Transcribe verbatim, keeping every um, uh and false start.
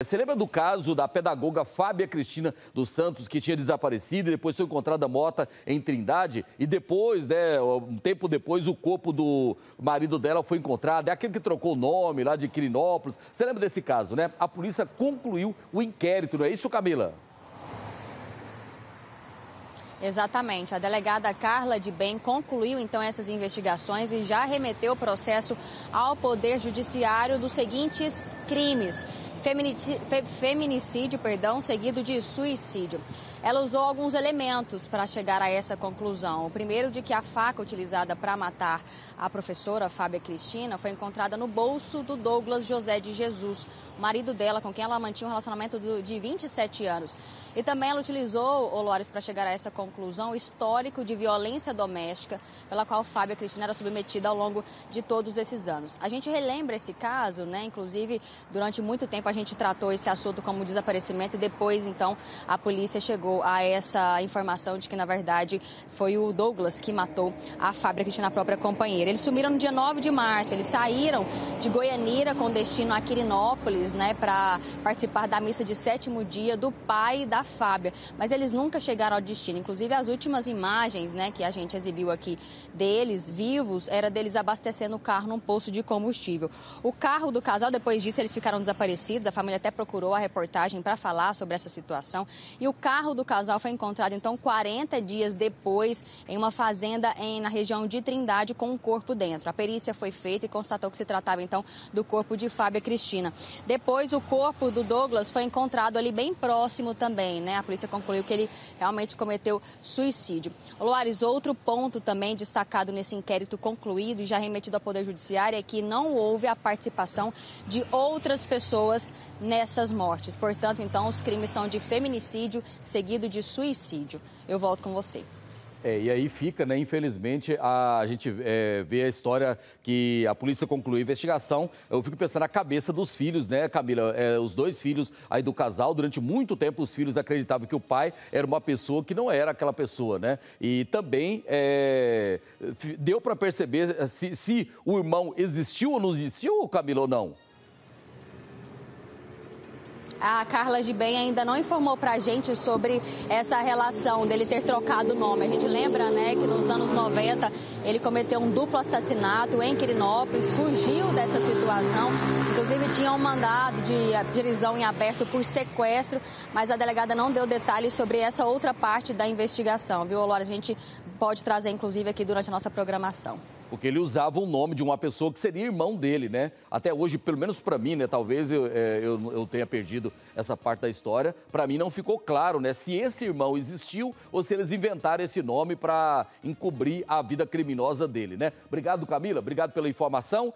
Você lembra do caso da pedagoga Fábia Cristina dos Santos, que tinha desaparecido e depois foi encontrada morta em Trindade? E depois, né, um tempo depois, o corpo do marido dela foi encontrado. É aquele que trocou o nome lá de Quirinópolis. Você lembra desse caso, né? A polícia concluiu o inquérito, não é isso, Camila? Exatamente. A delegada Carla de Bem concluiu então essas investigações e já remeteu o processo ao Poder Judiciário dos seguintes crimes: Feminicídio, feminicídio, perdão, seguido de suicídio. Ela usou alguns elementos para chegar a essa conclusão. O primeiro, de que a faca utilizada para matar a professora Fábia Cristina foi encontrada no bolso do Douglas José de Jesus, marido dela, com quem ela mantinha um relacionamento de vinte e sete anos. E também ela utilizou, Olores, para chegar a essa conclusão, o histórico de violência doméstica pela qual Fábia Cristina era submetida ao longo de todos esses anos. A gente relembra esse caso, né? Inclusive, durante muito tempo a gente tratou esse assunto como desaparecimento e depois, então, a polícia chegou a essa informação de que, na verdade, foi o Douglas que matou a Fábia Cristina, a própria companheira. Eles sumiram no dia nove de março, eles saíram de Goianira com destino a Quirinópolis, né, para participar da missa de sétimo dia do pai da Fábia, mas eles nunca chegaram ao destino. Inclusive, as últimas imagens, né, que a gente exibiu aqui deles vivos, era deles abastecendo o carro num posto de combustível. O carro do casal, depois disso, eles ficaram desaparecidos. A família até procurou a reportagem para falar sobre essa situação. E o carro do casal foi encontrado, então, quarenta dias depois, em uma fazenda em, na região de Trindade, com um corpo dentro. A perícia foi feita e constatou que se tratava, então, do corpo de Fábia Cristina. Depois, o corpo do Douglas foi encontrado ali bem próximo também, né? A polícia concluiu que ele realmente cometeu suicídio. Loares, outro ponto também destacado nesse inquérito concluído e já remetido ao Poder Judiciário é que não houve a participação de outras pessoas nessas mortes. Portanto, então, os crimes são de feminicídio seguido de suicídio. Eu volto com você. É, e aí fica, né, infelizmente, a, a gente é, vê a história que a polícia concluiu a investigação. Eu fico pensando na cabeça dos filhos, né, Camila? É, os dois filhos aí do casal, durante muito tempo os filhos acreditavam que o pai era uma pessoa que não era aquela pessoa, né? E também é, deu para perceber se, se o irmão existiu ou não existiu, Camila, ou não? A Carla de Bem ainda não informou para a gente sobre essa relação dele ter trocado o nome. A gente lembra, né, que nos anos noventa ele cometeu um duplo assassinato em Quirinópolis, fugiu dessa situação. Inclusive tinha um mandado de prisão em aberto por sequestro, mas a delegada não deu detalhes sobre essa outra parte da investigação, viu, Lora? A gente pode trazer, inclusive, aqui durante a nossa programação. Porque ele usava o nome de uma pessoa que seria irmão dele, né? Até hoje, pelo menos para mim, né? Talvez eu, é, eu, eu tenha perdido essa parte da história. Para mim não ficou claro, né? Se esse irmão existiu ou se eles inventaram esse nome para encobrir a vida criminosa dele, né? Obrigado, Camila. Obrigado pela informação.